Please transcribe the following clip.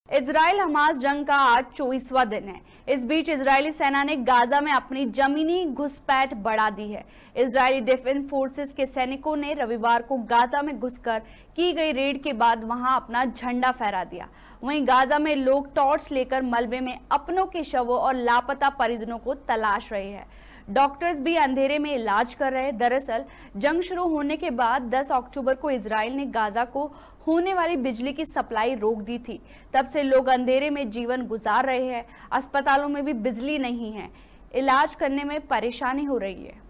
Israel Hamas जंग का आज 24वां दिन है। इस बीच इजरायली सेना ने गाजा में अपनी जमीनी घुसपैठ बढ़ा दी है। इजरायली डिफेंस फोर्सेस के सैनिकों ने रविवार को गाजा में घुसकर की गई रेड के बाद वहां अपना झंडा फहरा दिया। वहीं गाजा में लोग टॉर्च लेकर मलबे में अपनों के शवों और लापता परिजनों को तलाश रहे हैं। डॉक्टर्स भी अंधेरे में इलाज कर रहे हैं। दरअसल जंग शुरू होने के बाद 10 अक्टूबर को इजराइल ने गाजा को होने वाली बिजली की सप्लाई रोक दी थी। तब से लोग अंधेरे में जीवन गुजार रहे हैं। अस्पतालों में भी बिजली नहीं है, इलाज करने में परेशानी हो रही है।